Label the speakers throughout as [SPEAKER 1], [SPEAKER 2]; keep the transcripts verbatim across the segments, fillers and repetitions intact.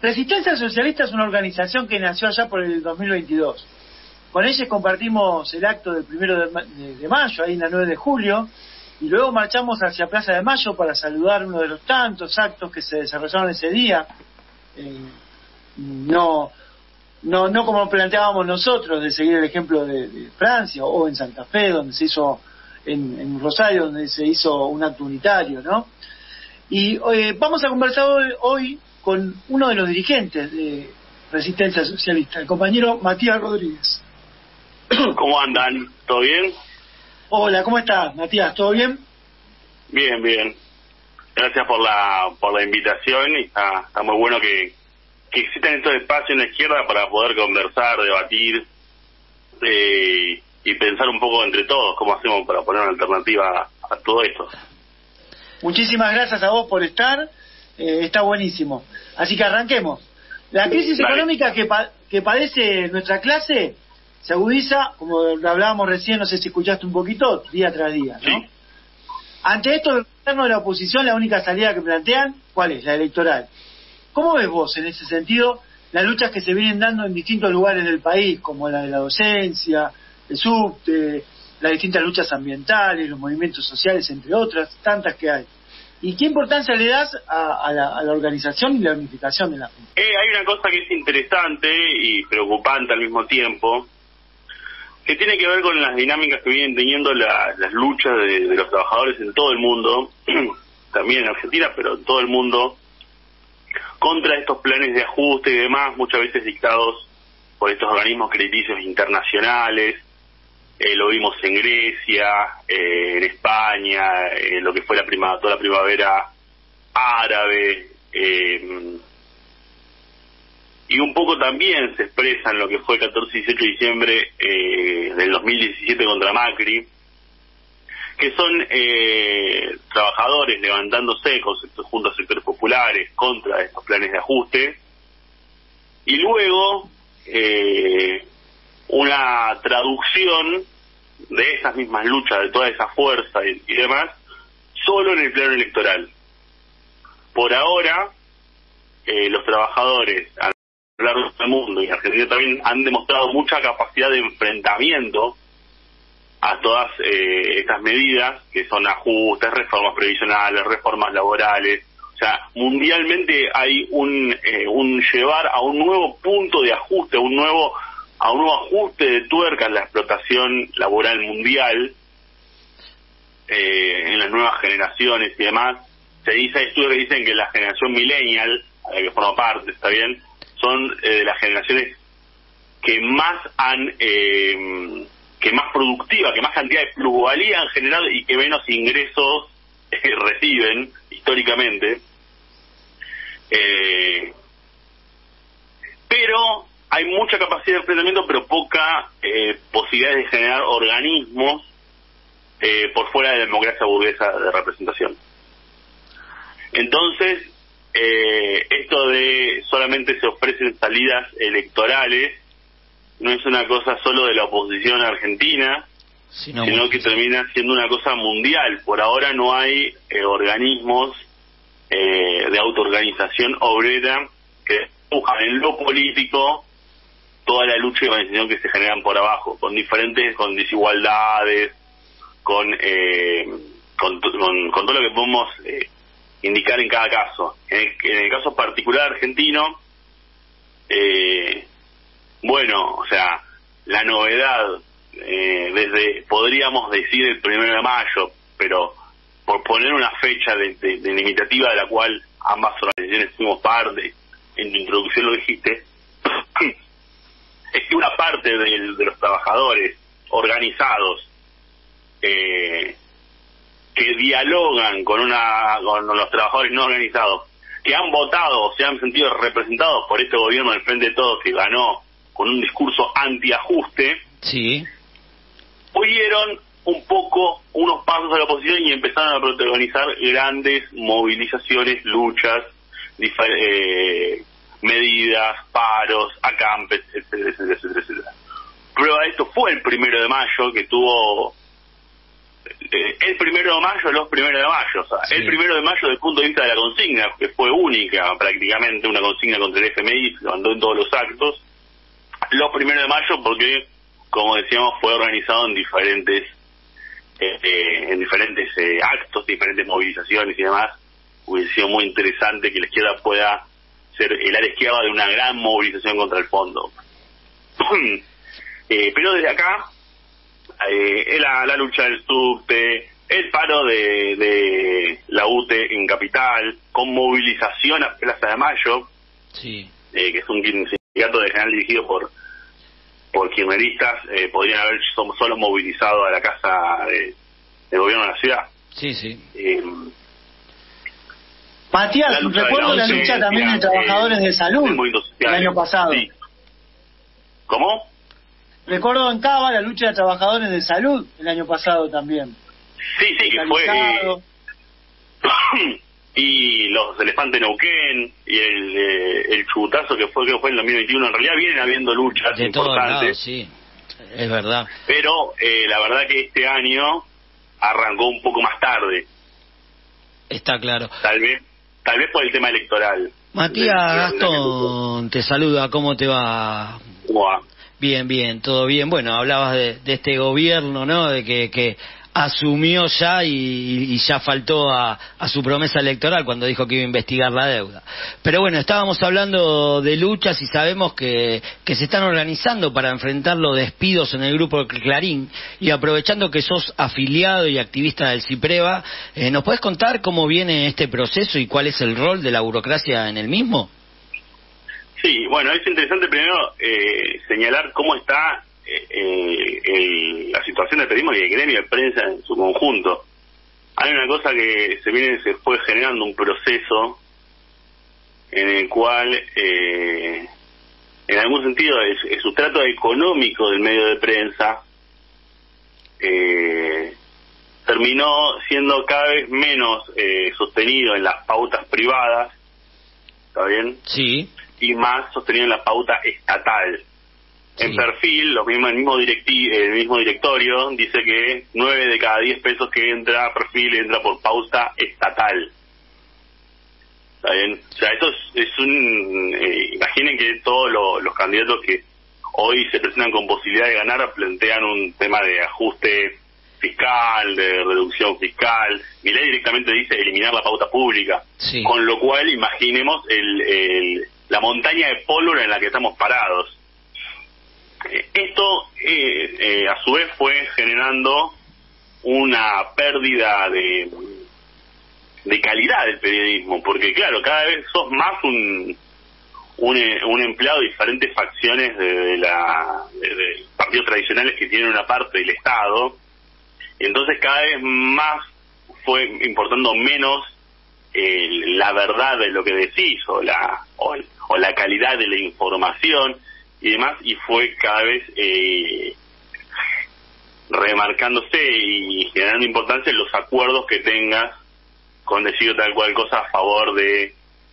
[SPEAKER 1] Resistencia Socialista es una organización que nació allá por el dos mil veintidós. Con ellos compartimos el acto del primero de, de, de mayo, ahí en la nueve de julio, y luego marchamos hacia Plaza de Mayo para saludar uno de los tantos actos que se desarrollaron ese día. Eh, no, no, no como planteábamos nosotros, de seguir el ejemplo de, de Francia, o en Santa Fe, donde se hizo, en, en Rosario, donde se hizo un acto unitario, ¿no? Y eh, vamos a conversar hoy, hoy con uno de los dirigentes de Resistencia Socialista, el compañero Matías Rodríguez.
[SPEAKER 2] ¿Cómo andan? ¿Todo bien?
[SPEAKER 1] Hola, ¿cómo estás, Matías? ¿Todo bien?
[SPEAKER 2] Bien, bien. Gracias por la por la invitación y está, está muy bueno que, que existan estos espacios en la izquierda para poder conversar, debatir eh, y pensar un poco entre todos cómo hacemos para poner una alternativa a, a todo esto.
[SPEAKER 1] Muchísimas gracias a vos por estar, eh, está buenísimo. Así que arranquemos. La crisis
[SPEAKER 2] Dale.
[SPEAKER 1] económica que, pa que padece nuestra clase se agudiza, como lo hablábamos recién, no sé si escuchaste un poquito, día tras día, ¿no?
[SPEAKER 2] Sí.
[SPEAKER 1] Ante esto, el gobierno de la oposición, la única salida que plantean, ¿cuál es? La electoral. ¿Cómo ves vos, en ese sentido, las luchas que se vienen dando en distintos lugares del país, como la de la docencia, el subte, las distintas luchas ambientales, los movimientos sociales, entre otras, tantas que hay? ¿Y qué importancia le das a, a, la, a la organización y la unificación de la gente?
[SPEAKER 2] Eh, hay una cosa que es interesante y preocupante al mismo tiempo, que tiene que ver con las dinámicas que vienen teniendo la, las luchas de, de los trabajadores en todo el mundo, también en Argentina, pero en todo el mundo, contra estos planes de ajuste y demás, muchas veces dictados por estos organismos crediticios internacionales. Eh, lo vimos en Grecia, eh, en España, eh, lo que fue la prima, toda la primavera árabe, eh, y un poco también se expresa en lo que fue el catorce y dieciocho de diciembre eh, del dos mil diecisiete contra Macri, que son eh, trabajadores levantándose con sectores, junto a sectores populares contra estos planes de ajuste, y luego eh, una traducción de esas mismas luchas, de toda esa fuerza y, y demás, solo en el plano electoral. Por ahora, eh, los trabajadores a lo largo del mundo y Argentina también han demostrado mucha capacidad de enfrentamiento a todas eh, estas medidas, que son ajustes, reformas previsionales, reformas laborales. O sea, mundialmente hay un eh, un llevar a un nuevo punto de ajuste, un nuevo a un nuevo ajuste de tuerca en la explotación laboral mundial, eh, en las nuevas generaciones y demás. Se dice, hay estudios que dicen que la generación millennial, a la que forma parte, está bien, son eh, de las generaciones que más han, eh, que más productiva, que más cantidad de plusvalía han generado y que menos ingresos eh, reciben históricamente. Eh, pero hay mucha capacidad de enfrentamiento, pero poca eh, posibilidad de generar organismos eh, por fuera de la democracia burguesa de representación. Entonces, eh, esto de solamente se ofrecen salidas electorales no es una cosa solo de la oposición argentina, sino, sino que termina siendo una cosa mundial. Por ahora no hay eh, organismos eh, de autoorganización obrera que buscan en lo político toda la lucha y organización que se generan por abajo, con diferentes, con desigualdades, con eh, con, con, con todo lo que podemos eh, indicar en cada caso. En el, en el caso particular argentino, eh, bueno, o sea, la novedad, eh, desde, podríamos decir el primero de mayo, pero por poner una fecha de, de, de limitativa de la cual ambas organizaciones fuimos parte, en tu introducción lo dijiste, es que una parte de, de los trabajadores organizados, eh, que dialogan con una con los trabajadores no organizados, que han votado o se han sentido representados por este gobierno del Frente de Todos, que ganó con un discurso antiajuste,
[SPEAKER 3] sí,
[SPEAKER 2] oyeron un poco unos pasos a la oposición y empezaron a protagonizar grandes movilizaciones, luchas, eh, medidas, paros, acampes, etcétera, etcétera, etcétera, etcétera. Prueba de esto fue el primero de mayo, que tuvo eh, el primero de mayo, los primeros de mayo, o sea, sí. El primero de mayo desde el punto de vista de la consigna, que fue única, prácticamente una consigna contra el F M I, se mandó en todos los actos. Los primeros de mayo porque, como decíamos, fue organizado en diferentes eh, eh, en diferentes eh, actos, diferentes movilizaciones y demás. Hubiera sido muy interesante que la izquierda pueda ser el área izquierda de una gran movilización contra el fondo. eh, pero desde acá, eh, la, la lucha del subte, el paro de, de la U T E en Capital, con movilización a Plaza de Mayo,
[SPEAKER 3] sí.
[SPEAKER 2] eh, que es un sindicato de general dirigido por por kirchneristas, eh, podrían haber somos solo movilizado a la casa de, de gobierno de la ciudad.
[SPEAKER 3] Sí, sí.
[SPEAKER 2] Eh,
[SPEAKER 1] Matías, recuerdo la lucha también de trabajadores de salud el año pasado.
[SPEAKER 2] Sí. ¿Cómo?
[SPEAKER 1] Recuerdo en Cava la lucha de trabajadores de salud el año pasado también.
[SPEAKER 2] Sí, sí, que fue... Eh, y los elefantes Neuquén y el eh, el chubutazo que fue que fue en el dos mil veintiuno. En realidad vienen habiendo luchas
[SPEAKER 3] de
[SPEAKER 2] importantes.
[SPEAKER 3] Todos lados, sí, es verdad.
[SPEAKER 2] Pero eh, la verdad que este año arrancó un poco más tarde.
[SPEAKER 3] Está claro.
[SPEAKER 2] Tal vez tal vez por el tema electoral.
[SPEAKER 3] Matías Gastón te saluda, ¿cómo te va?
[SPEAKER 2] ¿Cómo va?
[SPEAKER 3] Bien, bien, todo bien. Bueno, hablabas de, de este gobierno, ¿no? De que, que asumió ya y, y ya faltó a, a su promesa electoral cuando dijo que iba a investigar la deuda. Pero bueno, estábamos hablando de luchas y sabemos que, que se están organizando para enfrentar los despidos en el grupo Clarín, y aprovechando que sos afiliado y activista del CIPREVA, eh, ¿nos podés contar cómo viene este proceso y cuál es el rol de la burocracia en el mismo?
[SPEAKER 2] Sí, bueno, es interesante primero eh, señalar cómo está eh, eh, el, la situación del periodismo y el gremio de prensa en su conjunto. Hay una cosa que se viene, se fue generando un proceso en el cual, eh, en algún sentido, el, el sustrato económico del medio de prensa eh, terminó siendo cada vez menos eh, sostenido en las pautas privadas, ¿está bien?
[SPEAKER 3] Sí.
[SPEAKER 2] Y más sostenido en la pauta estatal. Sí. En perfil, los mismos, el mismo directi, el mismo directorio dice que nueve de cada diez pesos que entra a perfil entra por pauta estatal. ¿Está bien? O sea, esto es, es un... Eh, imaginen que todos lo, los candidatos que hoy se presentan con posibilidad de ganar plantean un tema de ajuste fiscal, de reducción fiscal. Milei directamente dice eliminar la pauta pública.
[SPEAKER 3] Sí.
[SPEAKER 2] Con lo cual, imaginemos el... el la montaña de pólvora en la que estamos parados. Eh, esto, eh, eh, a su vez, fue generando una pérdida de de calidad del periodismo, porque, claro, cada vez sos más un un, un empleado de diferentes facciones de, de la de, de partidos tradicionales que tienen una parte del Estado, y entonces cada vez más fue importando menos eh, la verdad de lo que decís, o la o, o la calidad de la información y demás, y fue cada vez eh, remarcándose y generando importancia en los acuerdos que tengas con decir tal cual cosa a favor de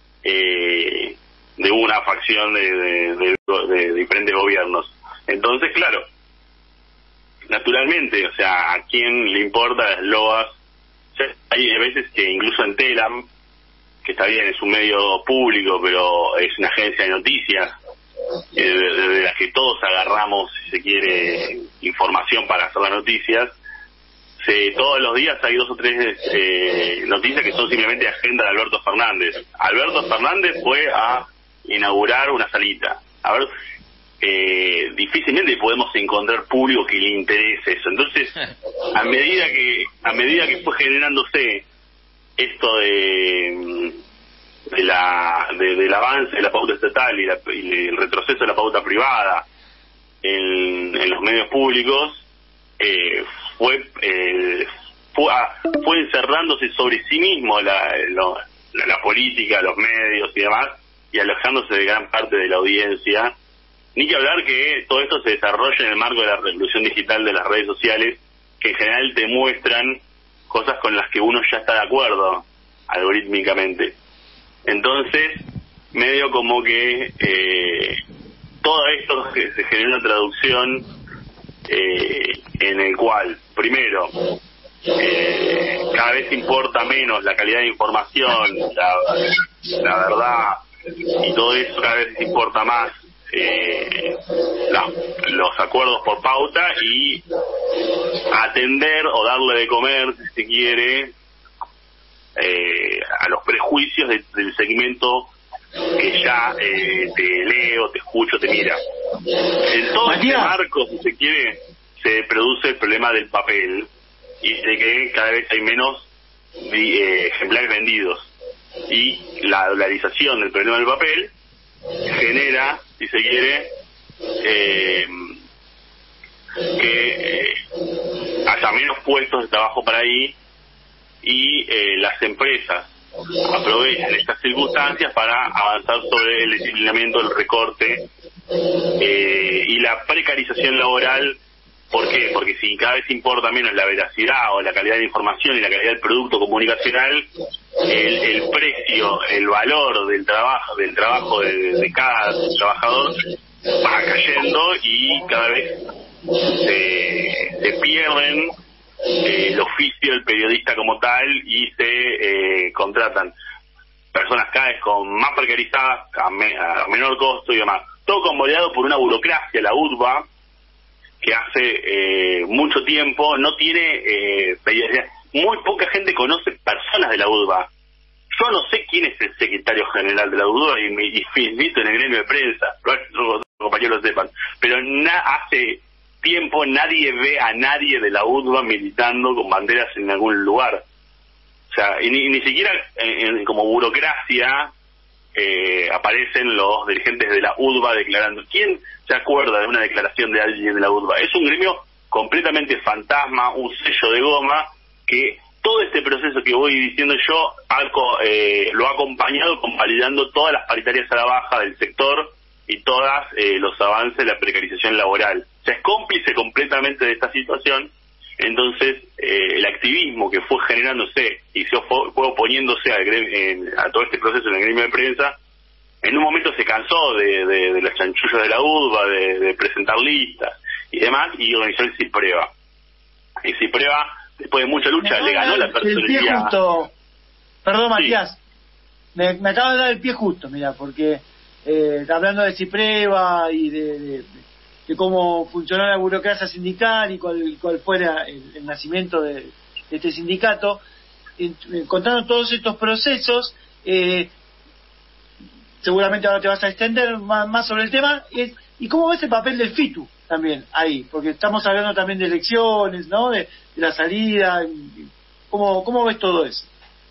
[SPEAKER 2] eh, de una facción de, de, de, de diferentes gobiernos. Entonces, claro, naturalmente, o sea, a quién le importa las loas. O sea, hay veces que incluso en Telam, que está bien, es un medio público, pero es una agencia de noticias, eh, de, de, de las que todos agarramos, si se quiere, información para hacer las noticias. Se, todos los días hay dos o tres eh, noticias que son simplemente agenda de Alberto Fernández. Alberto Fernández fue a inaugurar una salita. A ver, eh, difícilmente podemos encontrar público que le interese eso. Entonces, a medida que a medida que fue generándose esto de de la de, del avance de la pauta estatal y, la, y el retroceso de la pauta privada en, en los medios públicos, eh, fue eh, fue, ah, fue encerrándose sobre sí mismo la, lo, la, la política, los medios y demás, y alejándose de gran parte de la audiencia. Ni que hablar que todo esto se desarrolla en el marco de la revolución digital de las redes sociales, que en general te muestran cosas con las que uno ya está de acuerdo algorítmicamente. Entonces, medio como que eh, todo esto se, se genera una traducción eh, en el cual, primero, eh, cada vez importa menos la calidad de información, la, la verdad, y todo eso cada vez importa más eh, la, los acuerdos por pauta y atender o darle de comer, si se quiere, eh, a los prejuicios de, del segmento que ya eh, te leo, te escucho, te mira. En todo este marco, si se quiere, se produce el problema del papel y de que cada vez hay menos eh, ejemplares vendidos, y la dolarización del problema del papel genera, si se quiere, eh, que eh, haya menos puestos de trabajo para ahí, y eh, las empresas aprovechan estas circunstancias para avanzar sobre el disciplinamiento, el recorte eh, y la precarización laboral. ¿Por qué? Porque si cada vez importa menos la veracidad o la calidad de información y la calidad del producto comunicacional, el, el precio, el valor del trabajo del trabajo de, de cada trabajador va cayendo, y cada vez se, se pierden eh, el oficio del periodista como tal, y se eh, contratan personas cada vez con más precarizadas, a, me, a menor costo y demás. Todo convoleado por una burocracia, la U D B A, que hace eh, mucho tiempo no tiene eh, muy poca gente conoce personas de la U D B A. Yo no sé quién es el secretario general de la U D B A, y me invito en el gremio de prensa, probablemente los compañeros lo sepan, pero na, hace tiempo nadie ve a nadie de la U D B A militando con banderas en algún lugar. O sea, y ni, ni siquiera en, en, como burocracia eh, aparecen los dirigentes de la U D B A declarando. ¿Quién se acuerda de una declaración de alguien de la U D B A? Es un gremio completamente fantasma, un sello de goma, que todo este proceso que voy diciendo yo algo, eh, lo ha acompañado convalidando todas las paritarias a la baja del sector y todas eh, los avances de la precarización laboral. O sea, es cómplice completamente de esta situación. Entonces, eh, el activismo que fue generándose y se fue, fue oponiéndose al gremio, eh, a todo este proceso en el gremio de prensa, en un momento se cansó de, de, de las chanchullas de la U D B A, de, de presentar listas y demás, y organizó el CIPREVA. El CIPREVA, después de mucha lucha, no, le ganó la personería.
[SPEAKER 1] Perdón, Matías, sí. me, me acaba de dar el pie justo, mira, porque eh, hablando de CIPREVA y de, de, de cómo funcionó la burocracia sindical y cuál, cuál fue la, el, el nacimiento de, de este sindicato, eh, contando todos estos procesos, eh, seguramente ahora te vas a extender más, más sobre el tema, es, y cómo ves el papel del FITU también ahí, porque estamos hablando también de elecciones, ¿no? De, de la salida, ¿cómo, cómo ves todo eso?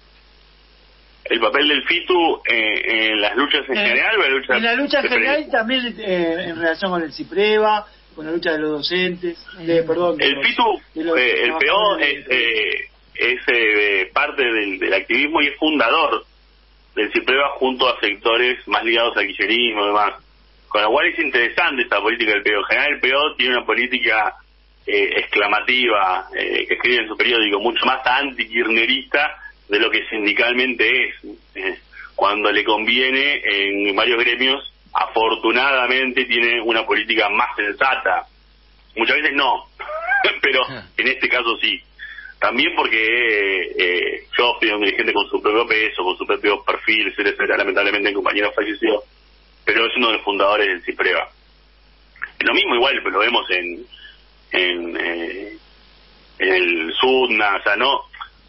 [SPEAKER 2] El papel del FITU eh, en las luchas en eh, general o en la lucha
[SPEAKER 1] en la lucha general y también eh, en relación con el CIPREVA, con la lucha de los docentes, de, perdón. De
[SPEAKER 2] el
[SPEAKER 1] los,
[SPEAKER 2] FITU,
[SPEAKER 1] los,
[SPEAKER 2] eh, el P O es, eh, es eh, parte del, del activismo y es fundador del CIPREVA junto a sectores más ligados al kirchnerismo y demás. Con lo cual es interesante esta política del P O. En general el P O tiene una política eh, exclamativa, eh, que escribe en su periódico, mucho más anti-kirchnerista de lo que sindicalmente es. Eh, cuando le conviene, en varios gremios, afortunadamente tiene una política más sensata. Muchas veces no, pero en este caso sí. También porque eh, eh, yo fui un dirigente con su propio peso, con su propio perfil, etcétera, etcétera. Lamentablemente el compañero falleció, pero es uno de los fundadores del CIPREVA. Lo mismo igual lo vemos en en, eh, en el SUDNA, o sea, no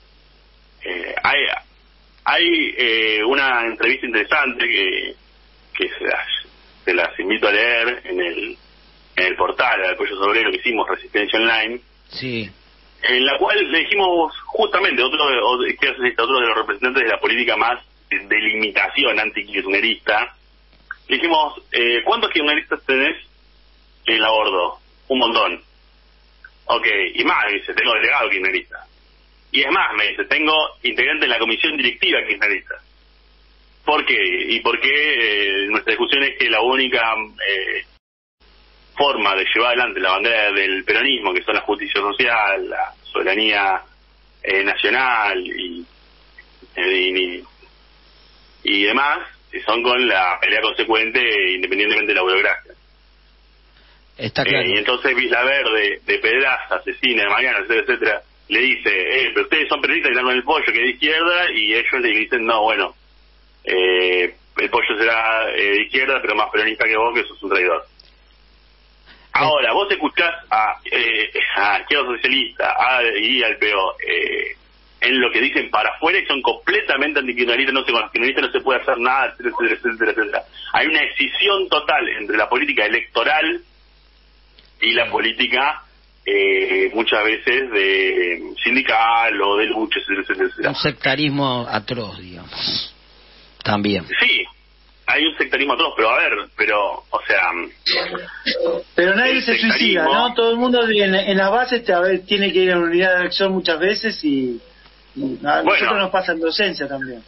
[SPEAKER 2] eh, hay hay eh, una entrevista interesante que que se las, se las invito a leer en el en el portal del Apoyo Obrero que hicimos, Resistencia Online.
[SPEAKER 3] Sí.
[SPEAKER 2] En la cual le dijimos justamente otro de, otro de los representantes de la política más de limitación anti-kirchnerista. Le dijimos, eh, ¿cuántos kirchneristas tenés en la bordo? Un montón. Ok, y más, me dice, tengo delegado kirchnerista. Y es más, me dice, tengo integrante en la comisión directiva kirchnerista. ¿Por qué? Y por qué eh, nuestra discusión es que la única eh, forma de llevar adelante la bandera del peronismo, que son la justicia social, la soberanía eh, nacional y, eh, y, y demás, son con la pelea consecuente independientemente de la burocracia.
[SPEAKER 3] Está claro.
[SPEAKER 2] Eh, y entonces Villa Verde, de Pedraza, Asesina, de Mariano, etcétera, etcétera, le dice, eh, pero ustedes son periodistas y están con el pollo que es de izquierda, y ellos le dicen, no, bueno, eh, el pollo será eh, de izquierda, pero más peronista que vos, que sos un traidor. Ahora, vos escuchás a, eh, a Izquierda Socialista a, y al P O eh, en lo que dicen para afuera y son completamente antikirchneristas, no sé, con los kirchneristas no se puede hacer nada, etcétera, etcétera, etcétera, etcétera. Hay una escisión total entre la política electoral y la política eh, muchas veces de sindical o de lucha, etcétera, etcétera, etcétera.
[SPEAKER 3] Un sectarismo atroz, digamos. También.
[SPEAKER 2] Sí, hay un sectarismo atroz, pero a ver, pero, o sea...
[SPEAKER 1] Pero nadie se suicida, ¿no? Todo el mundo en, en las bases te, a ver, tiene que ir a una unidad de acción muchas veces y... y a
[SPEAKER 2] bueno,
[SPEAKER 1] nosotros nos pasa en docencia también.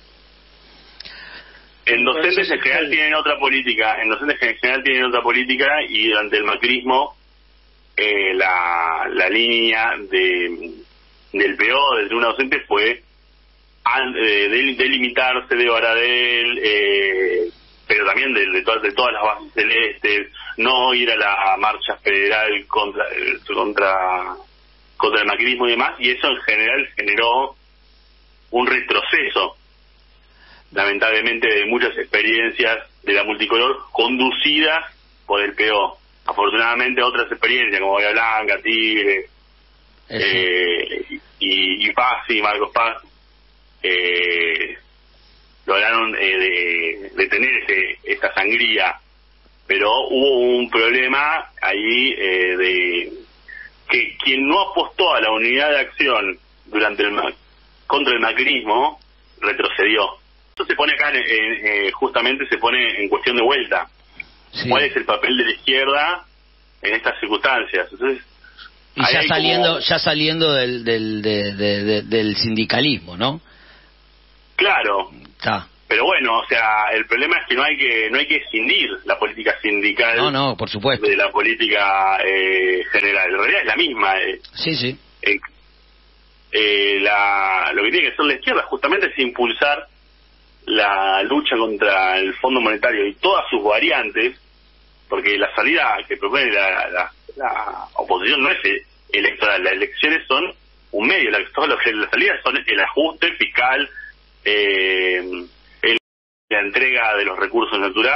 [SPEAKER 2] En docentes en general tienen otra política, en docentes en general tienen otra política y durante el macrismo eh, la, la línea de del P O, del tribunal docente, fue de, de, delimitarse de Baradel, eh, pero también de, de, todas, de todas las bases celestes, no ir a la marcha federal contra contra contra el macrismo y demás, y eso en general generó un retroceso, lamentablemente, de muchas experiencias de la multicolor conducidas por el P O. Afortunadamente otras experiencias como Bahía Blanca, Tigre, eh, y, y Paz y Marcos Paz eh, lograron eh, de, detener ese, esta sangría, pero hubo un problema ahí eh, de que quien no apostó a la unidad de acción durante el contra el macrismo retrocedió. Esto se pone acá, en, en, eh, justamente se pone en cuestión de vuelta. Sí. ¿Cuál es el papel de la izquierda en estas circunstancias? Entonces,
[SPEAKER 3] y ya saliendo,
[SPEAKER 2] como...
[SPEAKER 3] ya saliendo del del, de, de, de, del sindicalismo, ¿no?
[SPEAKER 2] Claro.
[SPEAKER 3] Está.
[SPEAKER 2] Pero bueno, o sea, el problema es que no hay que no hay que escindir la política sindical.
[SPEAKER 3] No, no, por supuesto.
[SPEAKER 2] De la política eh, general. En realidad es la misma. Eh.
[SPEAKER 3] Sí, sí.
[SPEAKER 2] Eh, eh, la, lo que tiene que hacer la izquierda justamente es impulsar la lucha contra el Fondo Monetario y todas sus variantes, porque la salida que propone la, la, la oposición no es electoral, las elecciones son un medio, la, todas las salidas son el ajuste fiscal, eh, el, la entrega de los recursos naturales,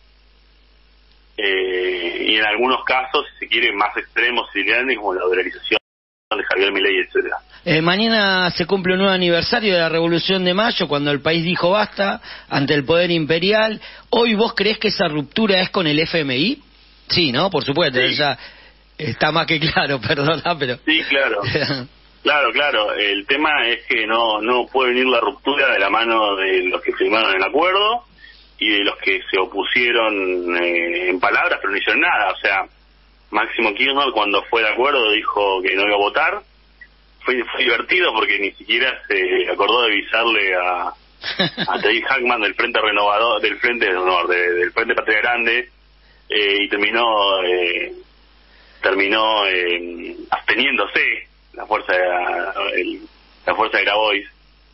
[SPEAKER 2] eh, y en algunos casos, si se quiere, más extremos y grandes, como la dolarización de Javier Milei, etcétera.
[SPEAKER 3] Eh, mañana se cumple un nuevo aniversario de la Revolución de Mayo, cuando el país dijo basta ante el poder imperial. ¿Hoy vos creés que esa ruptura es con el F M I? Sí, ¿no? Por supuesto, sí. Ya está más que claro, perdona, pero...
[SPEAKER 2] Sí, claro. Claro, claro. El tema es que no no puede venir la ruptura de la mano de los que firmaron el acuerdo y de los que se opusieron eh, en palabras, pero no hicieron nada. O sea, Máximo Kirchner, cuando fue de acuerdo, dijo que no iba a votar. Fue, fue divertido porque ni siquiera se acordó de avisarle a, a David Hackman del Frente Renovador, del Frente no, de, del Frente Patria Grande, eh, y terminó eh, terminó eh, absteniéndose la fuerza de, el, la fuerza de Grabois.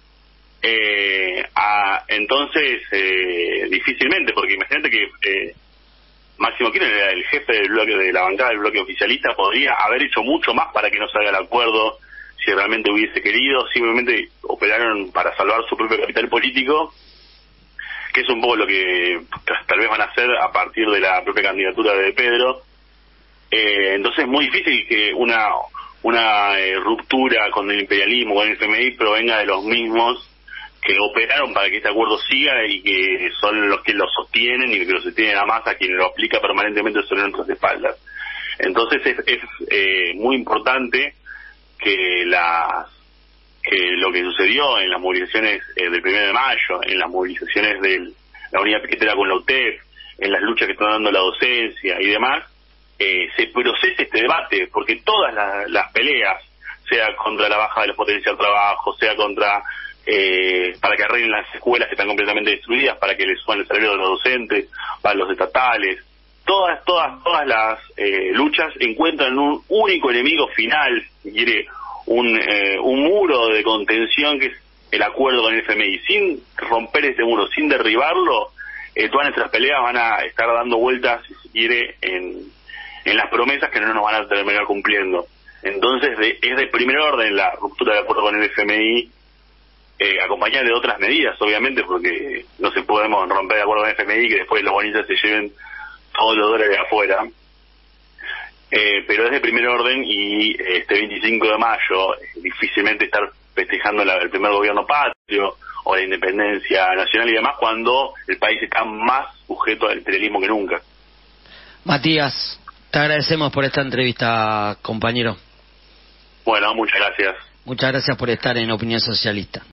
[SPEAKER 2] Eh, a, entonces eh, difícilmente, porque imagínate que eh, Máximo Kirchner era el jefe del bloque de la bancada del bloque oficialista, podría haber hecho mucho más para que no salga el acuerdo si realmente hubiese querido. Simplemente operaron para salvar su propio capital político, que es un poco lo que tal vez van a hacer a partir de la propia candidatura de Pedro. Eh, entonces es muy difícil que una una eh, ruptura con el imperialismo, con el F M I, provenga de los mismos que operaron para que este acuerdo siga y que son los que lo sostienen y que lo sostienen a Massa, quien lo aplica permanentemente sobre nuestras espaldas. Entonces es, es eh, muy importante que las que lo que sucedió en las movilizaciones eh, del primero de mayo, en las movilizaciones de la unidad piquetera con la U T E P, en las luchas que están dando la docencia y demás, eh, se procese este debate, porque todas la, las peleas, sea contra la baja de los potenciales de trabajo, sea contra eh, para que arreglen las escuelas que están completamente destruidas, para que les suban el salario de los docentes, para los estatales, todas todas todas las eh, luchas encuentran un único enemigo final, si quiere, un eh, un muro de contención, que es el acuerdo con el F M I. Sin romper ese muro, sin derribarlo, eh, todas nuestras peleas van a estar dando vueltas, si se quiere, en, en las promesas que no nos van a terminar cumpliendo. Entonces de, es de primer orden la ruptura del acuerdo con el F M I, eh, acompañada de otras medidas, obviamente, porque no se podemos romper el acuerdo con el F M I y que después los bonistas se lleven todos los dólares de afuera. Eh, pero es de primer orden y este veinticinco de mayo eh, difícilmente estar festejando la, el primer gobierno patrio o la independencia nacional y demás cuando el país está más sujeto al imperialismo que nunca.
[SPEAKER 3] Matías, te agradecemos por esta entrevista, compañero.
[SPEAKER 2] Bueno, muchas gracias.
[SPEAKER 3] Muchas gracias por estar en Opinión Socialista.